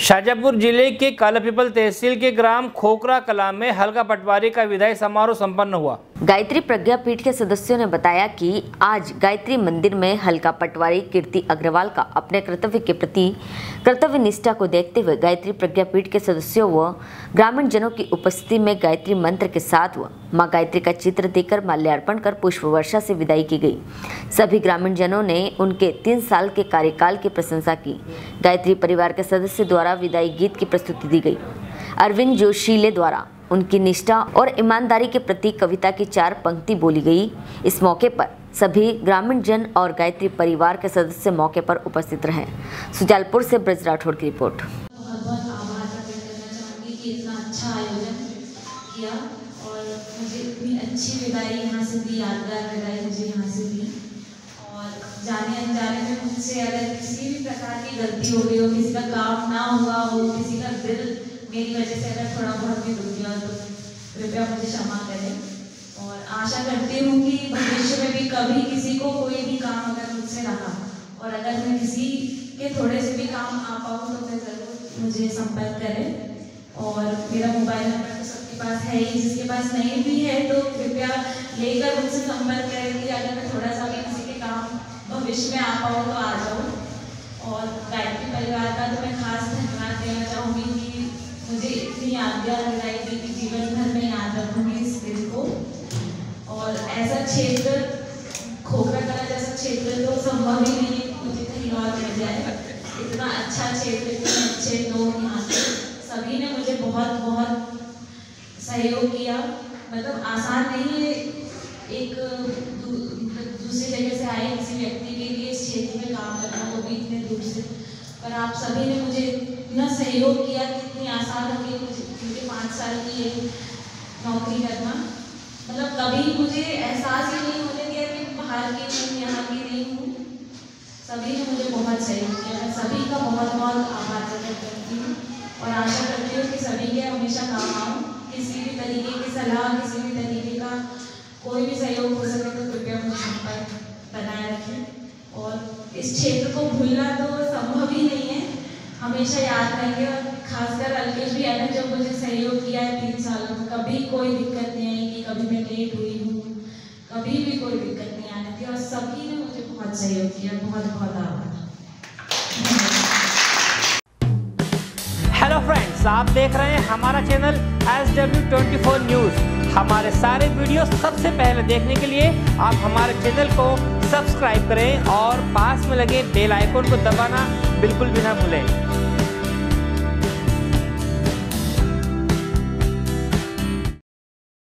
शाजापुर जिले के कालापीपल तहसील के ग्राम खोखरा कला में हल्का पटवारी का विदाई समारोह संपन्न हुआ। गायत्री प्रज्ञा पीठ के सदस्यों ने बताया कि आज गायत्री मंदिर में हल्का पटवारी कीर्ति अग्रवाल का अपने कर्तव्य के प्रति कर्तव्य निष्ठा को देखते हुए गायत्री प्रज्ञा पीठ के सदस्यों व ग्रामीण जनों की उपस्थिति में गायत्री मंत्र के साथ व मां गायत्री का चित्र देकर माल्यार्पण कर पुष्प वर्षा से विदाई की गई। सभी ग्रामीण जनों ने उनके 3 साल के कार्यकाल की प्रशंसा की। गायत्री परिवार के सदस्य द्वारा विदाई गीत की प्रस्तुति दी गई। अरविंद जोशीले द्वारा उनकी निष्ठा और ईमानदारी के प्रति कविता की 4 पंक्ति बोली गई। इस मौके पर सभी ग्रामीण जन और गायत्री परिवार के सदस्य मौके पर उपस्थित रहे। सुजालपुर से ब्रज राठौड़ की रिपोर्ट। बहुत आभार प्रकट करना चाहूँगी कि इतना अच्छा आयोजन किया और मुझे इतनी अच्छी विदाई यहाँ से दी, यादगार विदाई मुझे यहाँ से दी। और जाने अनजाने में मुझसे अगर किसी भी प्रकार की गलती हो गई हो, किसी का काम ना हुआ हो, किसी का दिल मेरी वजह से अगर थोड़ा बहुत भी दुख गया तो कृपया मुझे क्षमा करें। और आशा करती हूँ कि भविष्य में भी कभी किसी को कोई भी काम अगर मुझसे रहा और अगर मैं किसी के थोड़े से भी काम आ पाऊँ तो मैं ज़रूर मुझे संपर्क करें। और मेरा मोबाइल नंबर तो सबके पास है ही, जिसके पास नहीं भी है तो कृपया लेकर मुझसे संपर्क करें कि अगर मैं थोड़ा सा भी किसी के काम भविष्य में आ पाऊँ तो आ जाऊँ। और गायत्री परिवार का तो मैं खास धन्यवाद देना चाहूँगी कि मुझे इतनी यादगार विदाई दी कि जीवन भर में याद रखूँगी इस दिन को। और ऐसा क्षेत्र खोखरा कला जैसा क्षेत्र तो संभव ही नहीं है मुझे कहीं और मिल जाए। इतना अच्छा क्षेत्र, इतने अच्छे लोग यहाँ पे सभी ने मुझे बहुत बहुत सहयोग किया। मतलब आसान नहीं है एक दूसरी जगह से आए किसी व्यक्ति के लिए इस क्षेत्र में काम करना, वो भी इतने दूर से। पर आप सभी ने मुझे इतना सहयोग किया कि इतनी आसान हो गई मुझे 5 साल की ये नौकरी करना। मतलब कभी मुझे एहसास ही नहीं होने दिया कि बाहर की हूँ, यहाँ की नहीं हूँ। सभी ने मुझे बहुत सहयोग किया। मैं सभी का बहुत बहुत आभार प्रकट करती हूँ और आशा करती हूँ कि सभी के हमेशा काम आऊँ। किसी भी तरीके की सलाह, किसी भी तरीके का कोई भी सहयोग हो सके तो कृपया मुझे संपर्क बनाए रखें। और इस क्षेत्र को भूलना तो संभव ही नहीं है, हमेशा याद रहेंगे। और खासकर अलकेश भी है जो मुझे सहयोग किया है 3 सालों में, कभी कोई दिक्कत नहीं आई कि कभी मैं लेट हुई हूँ, कभी भी कोई दिक्कत नहीं आने थी। और सभी ने मुझे बहुत सहयोग किया। बहुत बहुत आभार। हेलो फ्रेंड्स, आप देख रहे हैं हमारा चैनल SW24 न्यूज़। हमारे सारे वीडियो सबसे पहले देखने के लिए आप हमारे चैनल को सब्सक्राइब करें और पास में लगे बेल आइकन को दबाना बिल्कुल भी ना भूलें।